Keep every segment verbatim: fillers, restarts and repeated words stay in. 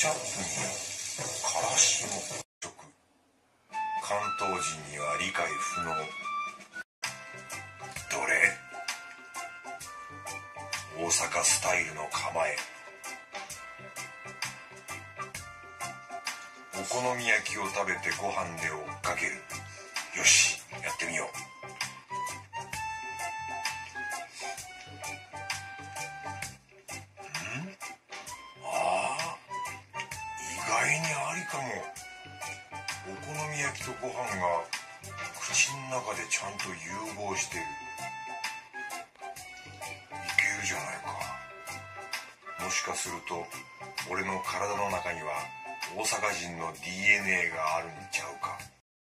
チャップにからしの食、関東人には理解不能。どれ？大阪スタイルの構え。お好み焼きを食べてご飯で追っかける。よし、やってみよう。ん？ああ、意外にありかも。お好み焼きとご飯が口の中でちゃんと融合してる。いけるじゃないか。もしかすると俺の体の中には大阪人の ディーエヌエー があるんちゃうか。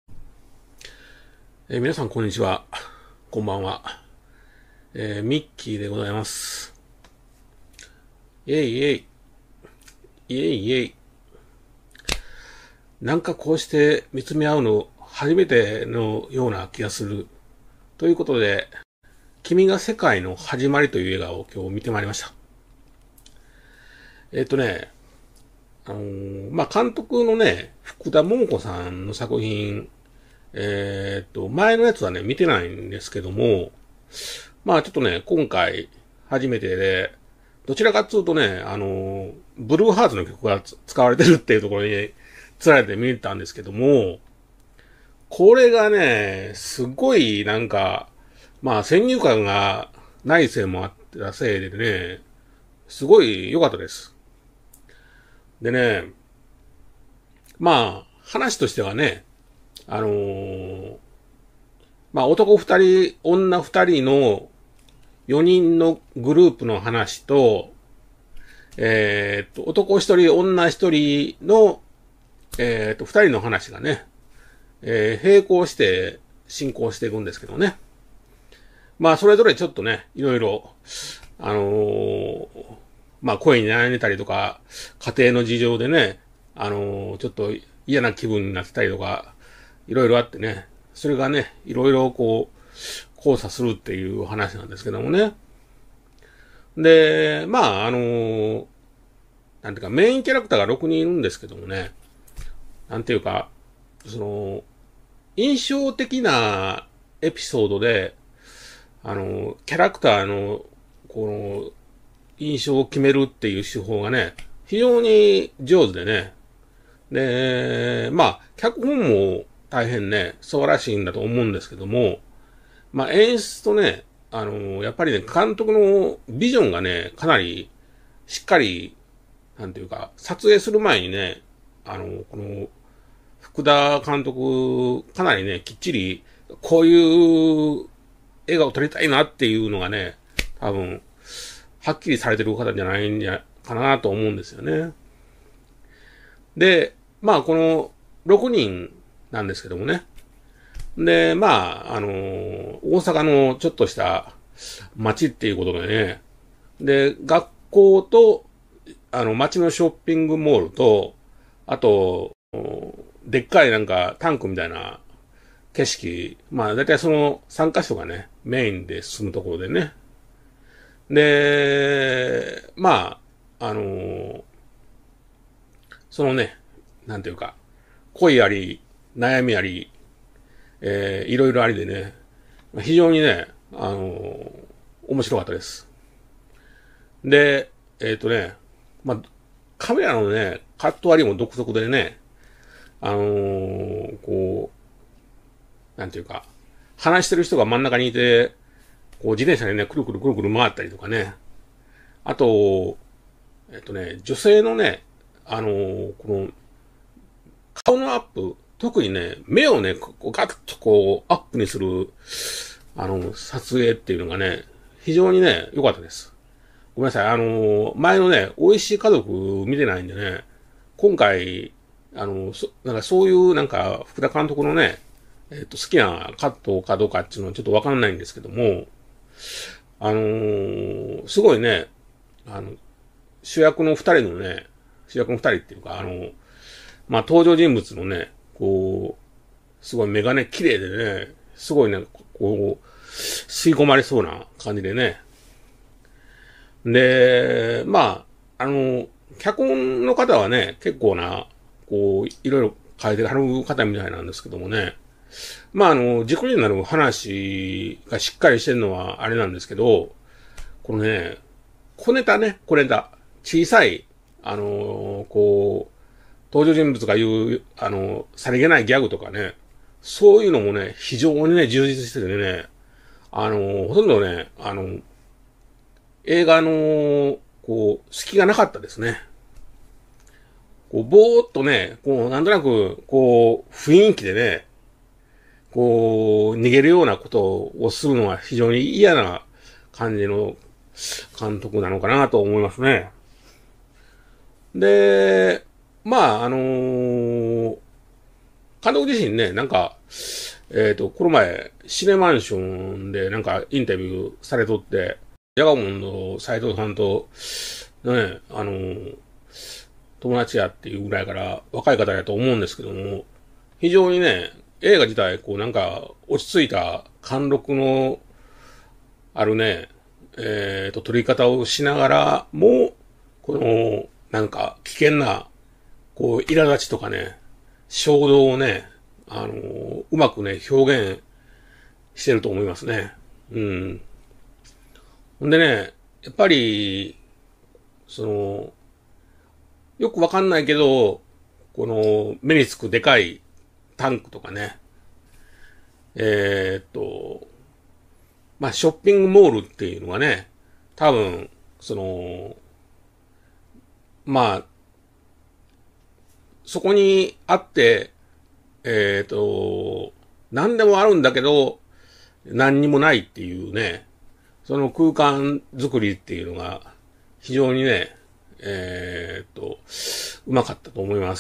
えー、皆さんこんにちは、こんばんは、えー、ミッキーでございます。イエイイエイイエイイエイ。なんかこうして見つめ合うの初めてのような気がするということで、君が世界の始まりという映画を今日見てまいりました。えっとねあのー、まあ、監督のね、福田桃子さんの作品、えー、っと、前のやつはね、見てないんですけども、まあちょっとね、今回初めてで、どちらかっていうとね、あのー、ブルーハーツの曲が使われてるっていうところに、つられて見に行ったんですけども、これがね、すごいなんか、まあ先入観がないせいもあったせいでね、すごい良かったです。でね、まあ、話としてはね、あのー、まあ男二人、女二人の四人のグループの話と、えー、っと、男一人、女一人の、えー、っと、二人の話がね、えー、並行して進行していくんですけどね。まあ、それぞれちょっとね、いろいろ、あのー、まあ、恋に悩んでたりとか、家庭の事情でね、あのー、ちょっと嫌な気分になってたりとか、いろいろあってね、それがね、いろいろこう、交差するっていう話なんですけどもね。で、まあ、あのー、なんていうか、メインキャラクターがろくにんいるんですけどもね、なんていうか、その、印象的なエピソードで、あの、キャラクターの、この、印象を決めるっていう手法がね、非常に上手でね。で、まあ、脚本も大変ね、素晴らしいんだと思うんですけども、まあ、演出とね、あの、やっぱりね、監督のビジョンがね、かなりしっかり、なんていうか、撮影する前にね、あの、この、福田監督、かなりね、きっちり、こういう映画を撮りたいなっていうのがね、多分、はっきりされてる方じゃないんじゃ、かなと思うんですよね。で、まあ、この、ろくにんなんですけどもね。で、まあ、あのー、大阪のちょっとした街っていうことでね。で、学校と、あの、街のショッピングモールと、あと、でっかいなんかタンクみたいな景色、まあだいたいそのさんカ所がね、メインで進むところでね。で、まあ、あのー、そのね、なんていうか、恋あり、悩みあり、えー、いろいろありでね、非常にね、あのー、面白かったです。で、えっとね、まあ、カメラのね、カット割りも独特でね、あのー、こう、なんていうか、話してる人が真ん中にいて、こう自転車でね、くるくるくるくる回ったりとかね。あと、えっとね、女性のね、あのー、この、顔のアップ、特にね、目をね、こうガクッとこう、アップにする、あの、撮影っていうのがね、非常にね、良かったです。ごめんなさい、あのー、前のね、美味しい家族見てないんでね、今回、あの、そ、なんかそういうなんか、福田監督のね、えっと、好きなカットかどうかっていうのはちょっとわかんないんですけども、あのー、すごいね、あの、主役の二人のね、主役の二人っていうか、あの、まあ、登場人物のね、こう、すごい目がね、綺麗でね、すごいね、こう、吸い込まれそうな感じでね。で、まあ、あの、 脚本の方はね、結構な、こう、いろいろ書いてはる方みたいなんですけどもね。まあ、あの、軸になる話がしっかりしてるのはあれなんですけど、このね、小ネタね、小ネタ。小さい、あのー、こう、登場人物が言う、あの、さりげないギャグとかね、そういうのもね、非常にね、充実しててね、あのー、ほとんどね、あの、映画の、こう、隙がなかったですね。こう、ぼーっとね、こう、なんとなく、こう、雰囲気でね、こう、逃げるようなことをするのは非常に嫌な感じの監督なのかなと思いますね。で、まあ、あのー、監督自身ね、なんか、えっ、ー、と、この前、シネマンションでなんかインタビューされとって、ジャガモンの斉藤さんと、ね、あのー、友達やっていうぐらいから若い方だと思うんですけども、非常にね、映画自体、こうなんか落ち着いた貫禄のあるね、えっと、撮り方をしながらも、この、なんか危険な、こう、苛立ちとかね、衝動をね、あのー、うまくね、表現してると思いますね。うん。ほんでね、やっぱり、その、よくわかんないけど、この、目につくでかいタンクとかね、えー、っと、まあ、ショッピングモールっていうのがね、多分、その、まあ、そこにあって、えー、っと、何でもあるんだけど、何にもないっていうね、その空間作りっていうのが、非常にね、えー、っと、うまかったと思います。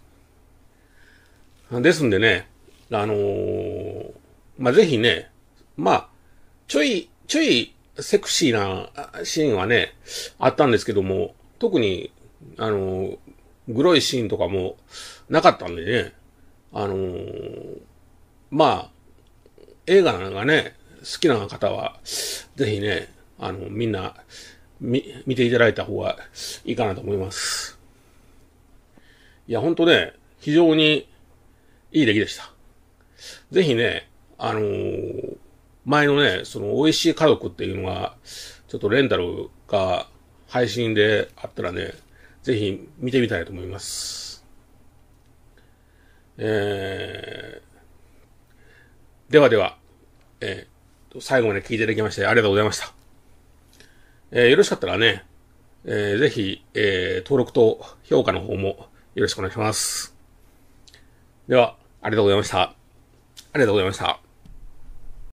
ですんでね、あのー、まあ、ぜひね、まあ、ちょい、ちょいセクシーなシーンはね、あったんですけども、特に、あのー、グロいシーンとかもなかったんでね、あのー、まあ、映画がね、好きな方は、ぜひね、あの、みんな、み、見ていただいた方がいいかなと思います。いや、ほんとね、非常にいい出来でした。ぜひね、あのー、前のね、その、美味しい家族っていうのが、ちょっとレンタルが配信であったらね、ぜひ見てみたいと思います。えー、ではでは、えー、最後まで聞いていただきましてありがとうございました。えー、よろしかったらね、えー、ぜひ、えー、登録と評価の方もよろしくお願いします。では、ありがとうございました。ありがとうございました。